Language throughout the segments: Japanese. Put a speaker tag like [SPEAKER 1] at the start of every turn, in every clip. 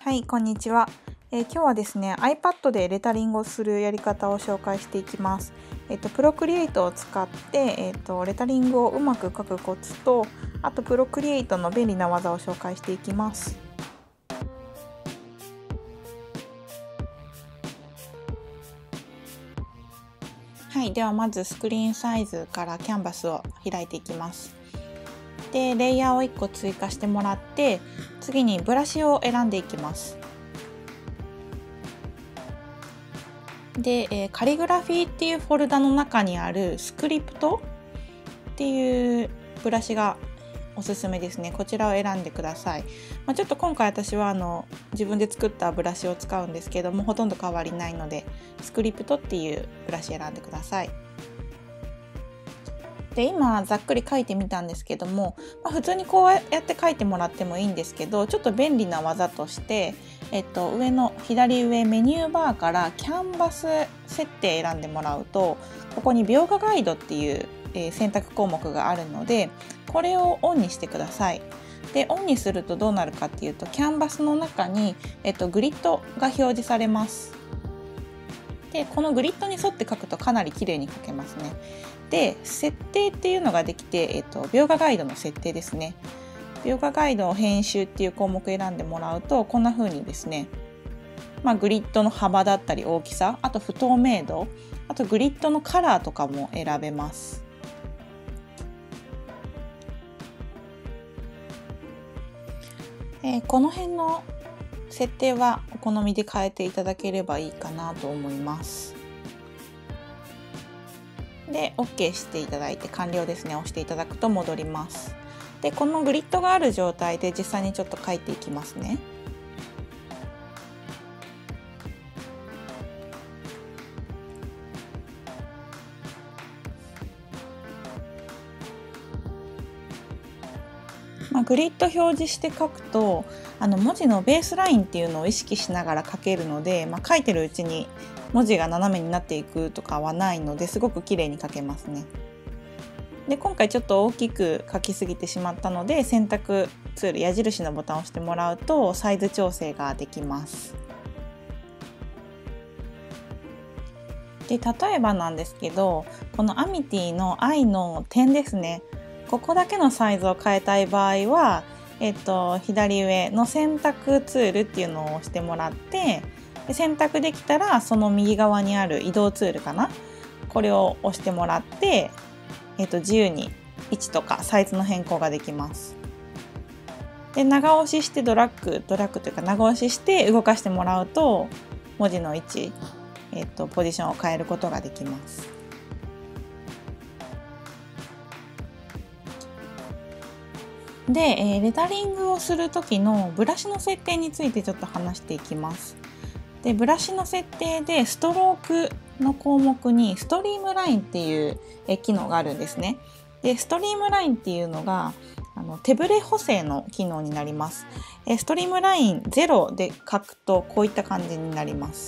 [SPEAKER 1] はい、こんにちは。今日はですね、iPad でレタリングをするやり方を紹介していきます。プロクリエイトを使って、レタリングをうまく書くコツと、あとプロクリエイトの便利な技を紹介していきます。はい、ではまずスクリーンサイズからキャンバスを開いていきます。で、レイヤーを1個追加してもらって、次にブラシを選んでいきます。で、カリグラフィーっていうフォルダの中にあるスクリプトっていうブラシがおすすめですね。こちらを選んでください。ちょっと今回私は自分で作ったブラシを使うんですけども、ほとんど変わりないのでスクリプトっていうブラシ選んでください。で、今ざっくり書いてみたんですけども、普通にこうやって書いてもらってもいいんですけど、ちょっと便利な技として、上の左上メニューバーからキャンバス設定選んでもらうと、ここに描画ガイドっていう、選択項目があるので、これをオンにしてください。で、オンにするとどうなるかっていうと、キャンバスの中に、グリッドが表示されます。で、このグリッドに沿って書くとかなり綺麗に書けますね。で、設定っていうのができて、描画ガイドの設定ですね。描画ガイドを編集っていう項目選んでもらうと、こんな風にですね、グリッドの幅だったり大きさ、あと不透明度、あとグリッドのカラーとかも選べます。この辺の設定はお好みで変えていただければいいかなと思います。で、OK していただいて完了ですね。押していただくと戻ります。で、このグリッドがある状態で実際にちょっと書いていきますね。グリッド表示して書くと文字のベースラインっていうのを意識しながら書けるので、書いてるうちに文字が斜めになっていくとかはないのですごく綺麗に書けますね。で、今回ちょっと大きく書きすぎてしまったので、選択ツール矢印のボタンを押してもらうとサイズ調整ができます。で、例えばなんですけど、このアミティの I の点ですね、ここだけのサイズを変えたい場合は、左上の選択ツールっていうのを押してもらって、で、選択できたらその右側にある移動ツールかな、これを押してもらって、自由に位置とかサイズの変更ができます。で、長押ししてドラッグというか長押しして動かしてもらうと文字の位置、ポジションを変えることができます。で、レタリングをする時のブラシの設定についてちょっと話していきます。で、ブラシの設定でストロークの項目にストリームラインっていう機能があるんですね。で、ストリームラインっていうのが手ブレ補正の機能になります。ストリームライン0で書くとこういった感じになります。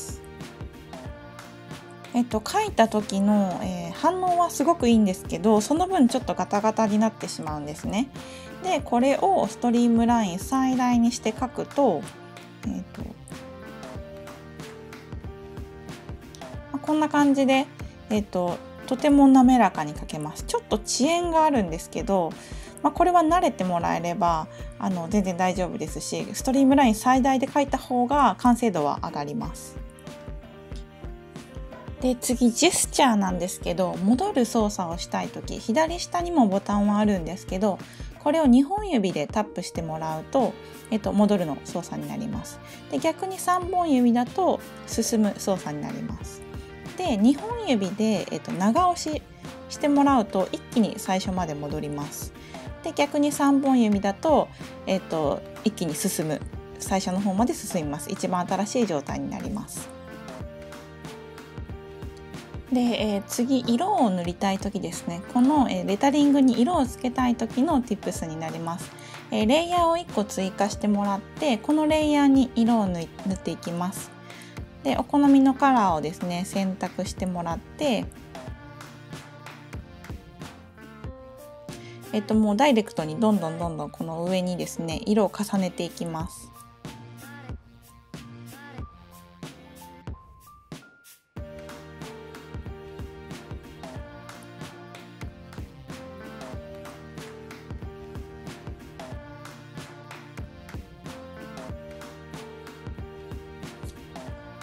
[SPEAKER 1] 書いた時の、反応はすごくいいんですけど、その分ちょっとガタガタになってしまうんですね。で、これをストリームライン最大にして書くと、こんな感じで、とても滑らかに書けます。ちょっと遅延があるんですけど、これは慣れてもらえれば全然大丈夫ですし、ストリームライン最大で書いた方が完成度は上がります。で、次ジェスチャーなんですけど、戻る操作をしたいとき、左下にもボタンはあるんですけど、これを2本指でタップしてもらうと、戻るの操作になります。で、逆に3本指だと進む操作になります。で、2本指で、長押ししてもらうと一気に最初まで戻ります。で、逆に3本指だと、一気に進む、最初の方まで進みます。一番新しい状態になります。で、次色を塗りたい時ですね。この、レタリングに色をつけたい時の Tips になります。レイヤーを1個追加してもらって、このレイヤーに色を塗っていきます。で、お好みのカラーをですね選択してもらって、もうダイレクトにどんどんこの上にですね色を重ねていきます。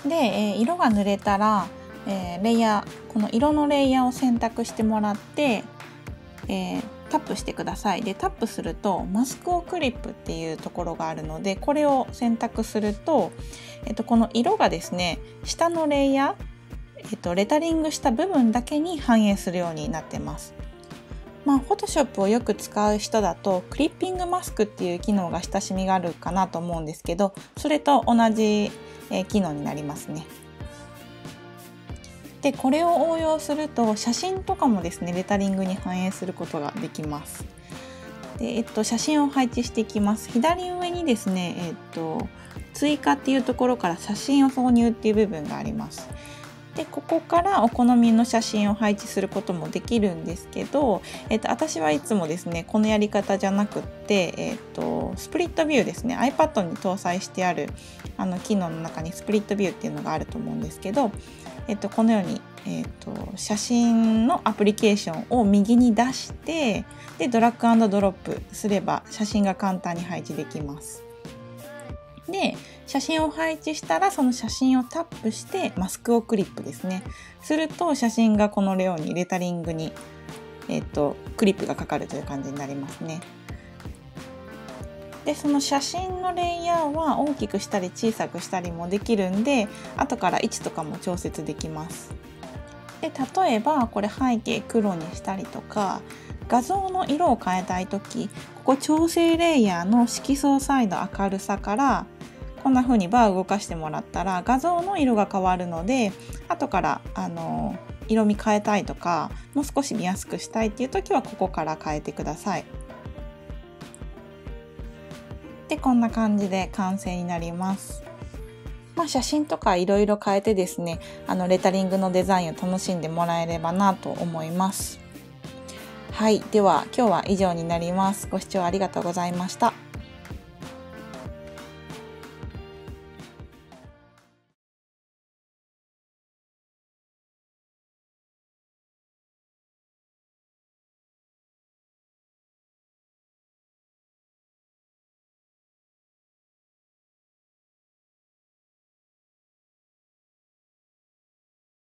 [SPEAKER 1] で、色が塗れたら、レイヤー、この色のレイヤーを選択してもらって、タップしてください。でタップするとマスクオクリップっていうところがあるので、これを選択すると、この色がですね、下のレイヤー、レタリングした部分だけに反映するようになってます。Photoshop をよく使う人だとクリッピングマスクっていう機能が親しみがあるかなと思うんですけど、それと同じ、機能になりますね。でこれを応用すると写真とかもですね、レタリングに反映することができます。で、写真を配置していきます。左上にですね、追加っていうところから写真を挿入っていう部分があります。でここからお好みの写真を配置することもできるんですけど、私はいつもですね、このやり方じゃなくって、スプリットビューですね、 iPad に搭載してある機能の中にスプリットビューっていうのがあると思うんですけど、このように、写真のアプリケーションを右に出して、でドラッグ&ドロップすれば写真が簡単に配置できます。で写真を配置したら、その写真をタップしてマスクオクリップですね、すると写真がこのようにレタリングに、クリップがかかるという感じになりますね。でその写真のレイヤーは大きくしたり小さくしたりもできるんで、後から位置とかも調節できます。で例えばこれ背景黒にしたりとか、画像の色を変えたいとき、ここ調整レイヤーの色相サイド明るさからこんな風にバーを動かしてもらったら画像の色が変わるので、後から色味変えたいとか、もう少し見やすくしたいっていう時はここから変えてください。でこんな感じで完成になります。写真とかいろいろ変えてですね、レタリングのデザインを楽しんでもらえればなと思います。はい、では今日は以上になります。ご視聴ありがとうございました。